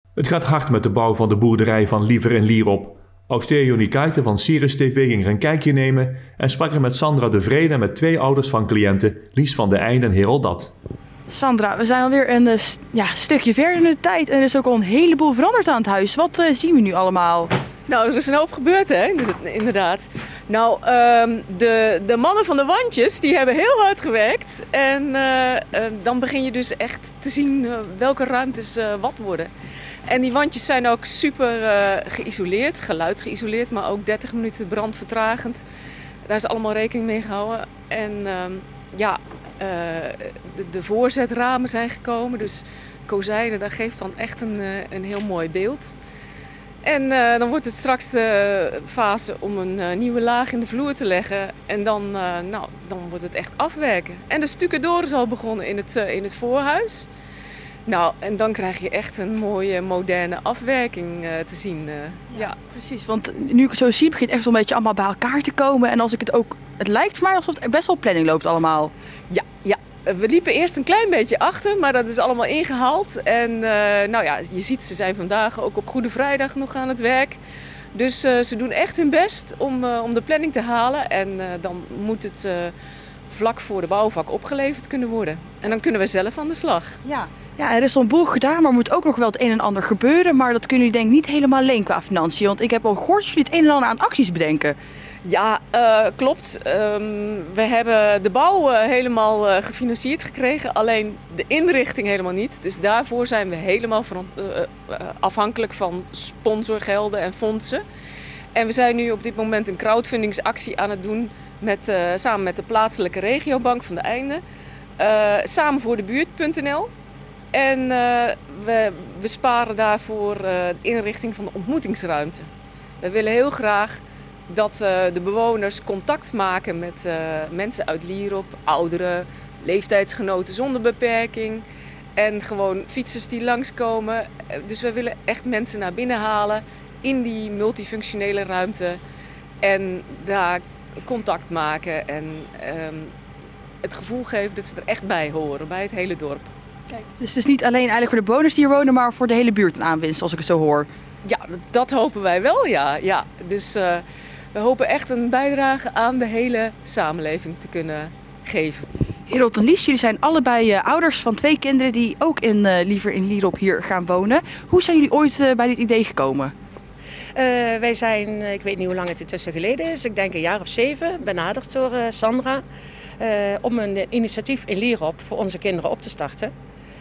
Het gaat hard met de bouw van de boerderij van Liever in Lierop. Austerio Nikaite van Sirius TV ging er een kijkje nemen en sprak er met Sandra de Vrede en met 2 ouders van cliënten, Lies van de Einde en Herold Dat. Sandra, we zijn alweer een stukje verder in de tijd en er is ook al een heleboel veranderd aan het huis. Wat zien we nu allemaal? Nou, er is een hoop gebeurd, hè, inderdaad. Nou, de mannen van de wandjes, die hebben heel hard gewerkt. En dan begin je dus echt te zien welke ruimtes wat worden. En die wandjes zijn ook super geïsoleerd, geluidsgeïsoleerd, maar ook 30 minuten brandvertragend. Daar is allemaal rekening mee gehouden. En de voorzetramen zijn gekomen, dus kozijnen, dat geeft dan echt een heel mooi beeld. En dan wordt het straks de fase om een nieuwe laag in de vloer te leggen. En dan wordt het echt afwerken. En de stucadoor is al begonnen in het voorhuis. Nou, en dan krijg je echt een mooie moderne afwerking te zien. Ja, precies. Want nu ik het zo zie, begint het echt een beetje allemaal bij elkaar te komen. En als ik het lijkt voor mij alsof het best wel planning loopt allemaal. Ja. We liepen eerst een klein beetje achter, maar dat is allemaal ingehaald. En je ziet, ze zijn vandaag ook op Goede Vrijdag nog aan het werk. Dus ze doen echt hun best om de planning te halen. En dan moet het vlak voor de bouwvak opgeleverd kunnen worden. En dan kunnen we zelf aan de slag. Ja, er is al een boel gedaan, maar er moet ook nog wel het een en ander gebeuren. Maar dat kunnen jullie denk ik niet helemaal alleen qua financiën. Want ik heb al gehoord dat jullie het een en ander aan acties bedenken. Ja, klopt. We hebben de bouw helemaal gefinancierd gekregen, alleen de inrichting helemaal niet. Dus daarvoor zijn we helemaal afhankelijk van sponsorgelden en fondsen. En we zijn nu op dit moment een crowdfundingsactie aan het doen samen met de plaatselijke regiobank van de Einde. Samen voor de buurt.nl. En we sparen daarvoor de inrichting van de ontmoetingsruimte. We willen heel graag dat de bewoners contact maken met mensen uit Lierop, ouderen, leeftijdsgenoten zonder beperking en gewoon fietsers die langskomen. Dus we willen echt mensen naar binnen halen in die multifunctionele ruimte en daar contact maken en het gevoel geven dat ze er echt bij horen, bij het hele dorp. Kijk. Dus het is niet alleen eigenlijk voor de bewoners die hier wonen, maar voor de hele buurt een aanwinst, als ik het zo hoor. Ja, dat hopen wij wel, ja. Dus we hopen echt een bijdrage aan de hele samenleving te kunnen geven. Herold en Lies, jullie zijn allebei ouders van 2 kinderen die ook Liever in Lierop hier gaan wonen. Hoe zijn jullie ooit bij dit idee gekomen? Wij zijn, ik weet niet hoe lang het intussen geleden is, ik denk een jaar of 7, benaderd door Sandra om een initiatief in Lierop voor onze kinderen op te starten.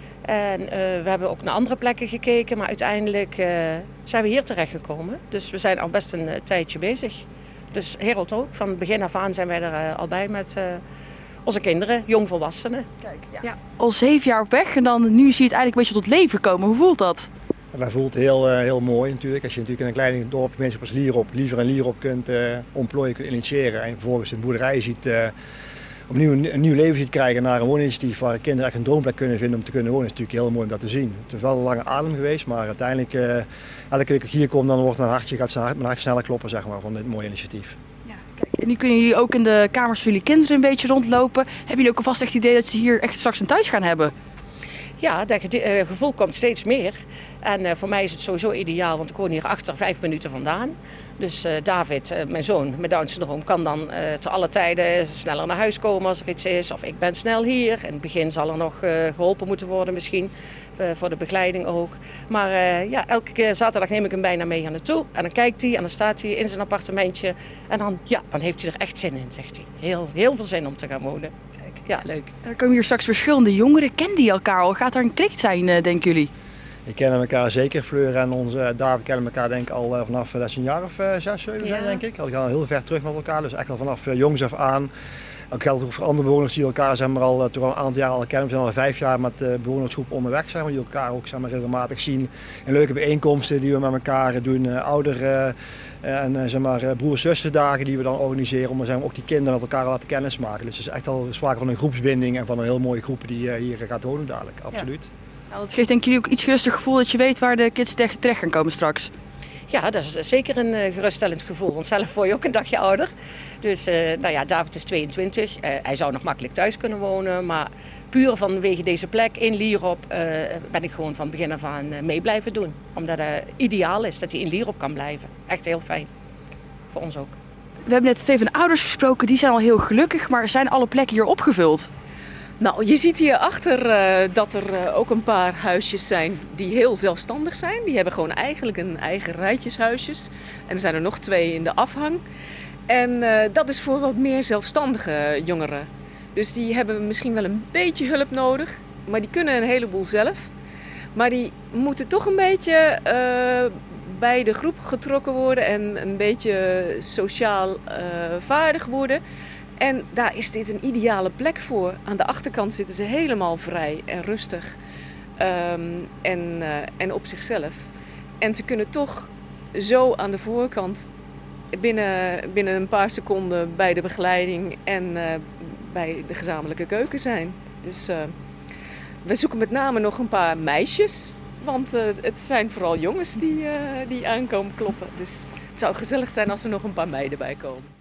En we hebben ook naar andere plekken gekeken, maar uiteindelijk zijn we hier terechtgekomen. Dus we zijn al best een tijdje bezig. Dus Herold ook, van het begin af aan zijn wij er al bij met onze kinderen, jongvolwassenen. Kijk, ja. Al 7 jaar op weg en dan nu zie je het eigenlijk een beetje tot leven komen. Hoe voelt dat? Dat voelt heel mooi natuurlijk. Als je natuurlijk in een klein dorp mensen als Liever en Lierop kunt ontplooien, kunt initiëren. En vervolgens een boerderij ziet, opnieuw een nieuw leven ziet krijgen naar een wooninitiatief waar kinderen echt een droomplek kunnen vinden om te kunnen wonen. Dat is natuurlijk heel mooi om dat te zien. Het is wel een lange adem geweest, maar uiteindelijk elke keer dat ik hier kom, dan wordt mijn hartje sneller kloppen, zeg maar, van dit mooie initiatief. Ja, kijk. En nu kunnen jullie ook in de kamers van jullie kinderen een beetje rondlopen. Hebben jullie ook alvast echt het idee dat ze hier echt straks een thuis gaan hebben? Ja, dat gevoel komt steeds meer. En voor mij is het sowieso ideaal, want ik woon hier achter 5 minuten vandaan. Dus David, mijn zoon met Down-syndroom, kan dan te alle tijden sneller naar huis komen als er iets is. Of ik ben snel hier. In het begin zal er nog geholpen moeten worden misschien, voor de begeleiding ook. Maar elke keer zaterdag neem ik hem bijna mee naar naartoe. En dan kijkt hij en dan staat hij in zijn appartementje. En dan heeft hij er echt zin in, zegt hij. Heel veel zin om te gaan wonen. Ja, leuk. Er komen hier straks verschillende jongeren. Kennen die elkaar al? Gaat er een klik zijn, denken jullie? Die kennen elkaar zeker. Fleur en onze David kennen elkaar denk ik al vanaf dat ze een jaar of 6, 7 zijn, denk ik. Die gaan al heel ver terug met elkaar, dus echt al vanaf jongs af aan. Dat geldt ook voor andere bewoners die elkaar zeg maar, al toch al een aantal jaar al kennen. We zijn al 5 jaar met de bewonersgroep onderweg, zeg maar, die elkaar ook zeg maar, regelmatig zien. En leuke bijeenkomsten die we met elkaar doen, ouderen en zeg maar, broers-zussendagen die we dan organiseren om zeg maar, ook die kinderen met elkaar laten kennismaken. Dus het is echt al sprake van een groepsbinding en van een heel mooie groep die hier gaat wonen dadelijk, absoluut. Ja. Nou, dat geeft denk ik jullie ook iets gerustiger gevoel dat je weet waar de kids terecht gaan komen straks. Ja, dat is zeker een geruststellend gevoel. Want zelf word je ook een dagje ouder. Dus David is 22. Hij zou nog makkelijk thuis kunnen wonen. Maar puur vanwege deze plek in Lierop ben ik gewoon van begin af aan mee blijven doen. Omdat het ideaal is dat hij in Lierop kan blijven. Echt heel fijn. Voor ons ook. We hebben net 2 van de ouders gesproken, die zijn al heel gelukkig. Maar zijn alle plekken hier opgevuld? Nou, je ziet hierachter dat er ook een paar huisjes zijn die heel zelfstandig zijn. Die hebben gewoon eigenlijk een eigen rijtjeshuisjes. En er zijn er nog 2 in de afhang. En dat is voor wat meer zelfstandige jongeren. Dus die hebben misschien wel een beetje hulp nodig. Maar die kunnen een heleboel zelf. Maar die moeten toch een beetje bij de groep getrokken worden en een beetje sociaal vaardig worden. En daar is dit een ideale plek voor. Aan de achterkant zitten ze helemaal vrij en rustig en op zichzelf. En ze kunnen toch zo aan de voorkant binnen een paar seconden bij de begeleiding en bij de gezamenlijke keuken zijn. Dus we zoeken met name nog een paar meisjes. Want het zijn vooral jongens die aankomen kloppen. Dus het zou gezellig zijn als er nog een paar meiden bij komen.